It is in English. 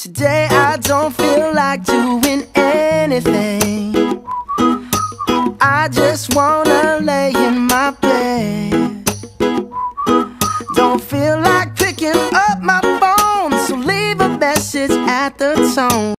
Today I don't feel like doing anything. I just wanna lay in my bed. Don't feel like picking up my phone, so leave a message at the tone.